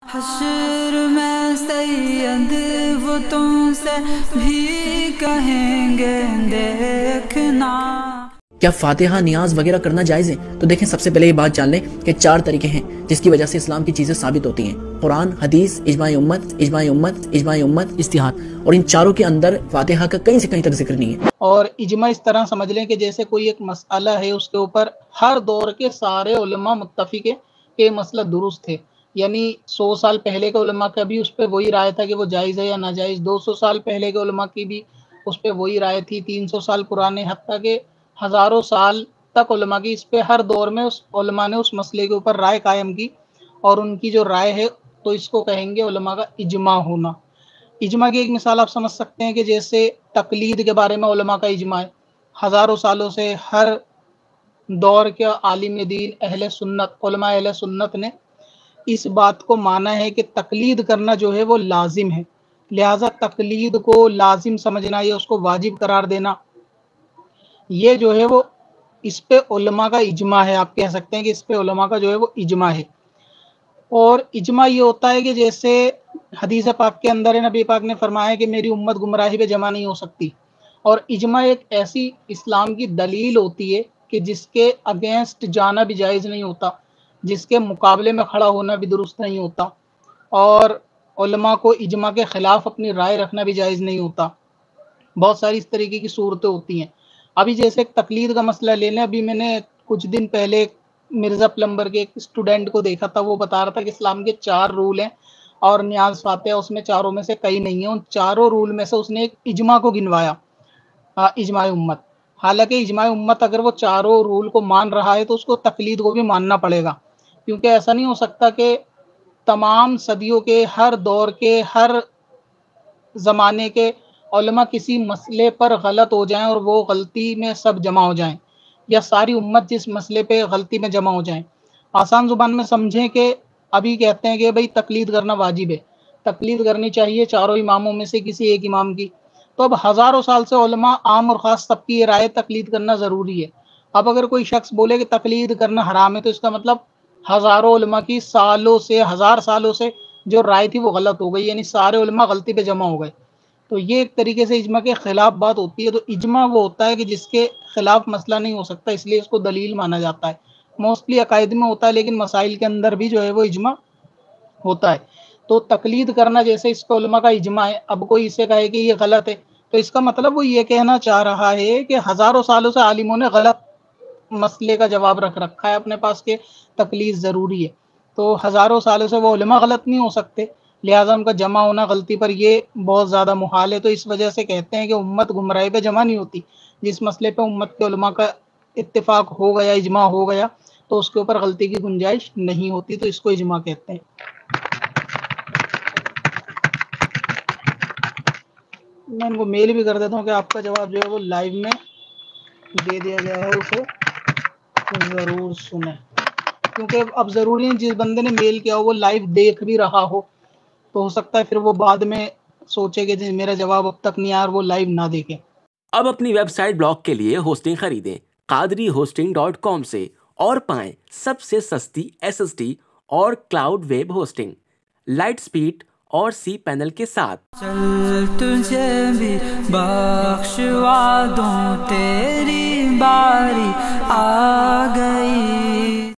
حشر میں سید وہ تم سے بھی کہیں گے دیکھنا۔ کیا فاتحہ نیاز وغیرہ کرنا جائز ہے؟ تو دیکھیں، سب سے پہلے یہ بات جان لیں کہ 4 طریقے ہیں جس کی وجہ سے اسلام کی چیزیں ثابت ہوتی ہیں: قرآن، حدیث، اجماع امت، اجماع امت، اجماع امت، اجتہاد، اور ان چاروں کے اندر فاتحہ کا کہیں سے کہیں تک ذکر نہیں ہے۔ اور اجماع اس طرح سمجھ لیں کہ جیسے کوئی ایک مسئلہ ہے، اس کے اوپر ہر دور کے سارے علماء متفق ہیں کہ یہ مسئلہ درست ہے، یعنی 100 سال پہلے کے علماء کا بھی اس پہ وہی رائے تھا کہ وہ جائز ہے یا ناجائز، 200 سال پہلے کے علماء کی بھی اس پہ وہی رائے تھی، 300 سال پرانے، حتیٰ کہ ہزاروں سال تک علماء کی اس پہ ہر دور میں علماء نے اس مسئلے کے اوپر رائے قائم کی، اور ان کی جو رائے ہے تو اس کو کہیں گے علماء کا اجماع ہونا۔ اجماع کی ایک مثال آپ سمجھ سکتے ہیں کہ جیسے تقلید کے بارے میں علماء کا اجماع ہے، ہزاروں سالوں سے ہر دور کے عالم دین اہل سنت، علماء اہل سنت نے اس بات کو مانا ہے کہ تقلید کرنا جو ہے وہ لازم ہے، لہٰذا تقلید کو لازم سمجھنا یا اس کو واجب قرار دینا، یہ جو ہے وہ اس پہ علماء کا اجماع ہے۔ آپ کہہ سکتے ہیں کہ اس پہ علماء کا جو ہے وہ اجماع ہے۔ اور اجماع یہ ہوتا ہے کہ جیسے حدیث پاک کے اندر نبی پاک نے فرمایا کہ میری امت گمراہی پہ جمع نہیں ہو سکتی، اور اجماع ایک ایسی اسلام کی دلیل ہوتی ہے کہ جس کے اگینسٹ جانا بھی جائز نہیں ہوتا، جس کے مقابلے میں کھڑا ہونا بھی درست نہیں ہوتا، اور علماء کو اجماع کے خلاف اپنی رائے رکھنا بھی جائز نہیں ہوتا۔ بہت ساری اس طریقے کی صورتیں ہوتی ہیں۔ ابھی جیسے ایک تقلید کا مسئلہ لے لیں، ابھی میں نے کچھ دن پہلے مرزا پلمبر کے ایک اسٹوڈنٹ کو دیکھا تھا، وہ بتا رہا تھا کہ اسلام کے 4 رول ہیں اور نیاز فاتحہ اس میں چاروں میں سے کئی نہیں ہیں، ان چاروں رول میں سے اس نے ایک اجماع کو گنوایا، اجماع امت۔ حالانکہ اجماع امت اگر وہ چاروں رول کو مان رہا ہے تو اس کو تقلید کو بھی ماننا پڑے گا، کیونکہ ایسا نہیں ہو سکتا کہ تمام صدیوں کے ہر دور کے ہر زمانے کے علماء کسی مسئلے پر غلط ہو جائیں اور وہ غلطی میں سب جمع ہو جائیں، یا ساری امت جس مسئلے پہ غلطی میں جمع ہو جائیں۔ آسان زبان میں سمجھیں کہ ابھی کہتے ہیں کہ بھئی تقلید کرنا واجب ہے، تقلید کرنی چاہیے چاروں اماموں میں سے کسی ایک امام کی، تو اب ہزاروں سال سے علماء عام اور خاص سب کی یہ رائے تقلید کرنا ضروری ہے۔ اب اگر کوئی شخص بولے کہ تقلید کرنا حرام ہے، تو اس کا مطلب ہزاروں علماء کی سالوں سے 1000 سالوں سے جو رائے تھی وہ غلط ہو گئی، یعنی سارے علماء غلطی پہ جمع ہو گئے۔ تو یہ ایک طریقے سے اجماع کے خلاف بات ہوتی ہے۔ تو اجماع وہ ہوتا ہے کہ جس کے خلاف مسئلہ نہیں ہو سکتا، اس لیے اس کو دلیل مانا جاتا ہے۔ موسٹلی عقائد میں ہوتا ہے، لیکن مسائل کے اندر بھی جو ہے وہ اجماع ہوتا ہے۔ تو تقلید کرنا جیسے اس کو علماء کا اجماع ہے، اب کوئی اسے کہے کہ یہ غلط ہے، تو اس کا مطلب وہ یہ کہنا چاہ رہا ہے کہ ہزاروں سالوں سے عالموں نے غلط مسئلے کا جواب رکھ رکھا ہے اپنے پاس کہ تقلید ضروری ہے، تو ہزاروں سالوں سے وہ علماء غلط نہیں ہو سکتے، لہٰذا ان کا جمع ہونا غلطی پر یہ بہت زیادہ محال ہے۔ تو اس وجہ سے کہتے ہیں کہ امت گمراہی پہ جمع نہیں ہوتی، جس مسئلے پہ امت کے علماء کا اتفاق ہو گیا، اجماع ہو گیا، تو اس کے اوپر غلطی کی گنجائش نہیں ہوتی، تو اس کو اجماع کہتے ہیں۔ میں ان کو میل بھی کر دیتا ہوں کہ آپ کا جواب جو ہے وہ لائیو میں دے دیا گیا ہے، اسے ضرور سنیں، کیونکہ اب ضروری ہے جس بندے نے میل کیا ہو وہ لائیو دیکھ بھی رہا ہو، تو ہو سکتا ہے پھر وہ بعد میں سوچے کہ میرا جواب اب تک نہیں آیا اور وہ لائیو نہ دیکھے۔ اب اپنی ویب سائٹ بلاگ کے لیے ہوسٹنگ خریدیں قادری-hosting.com سے اور پائیں سب سے سستی SSD اور cloud web hosting, light speed اور cPanel کے ساتھ۔ چل تجھے بھی بخشوا دوں، تیری باری آ گئی۔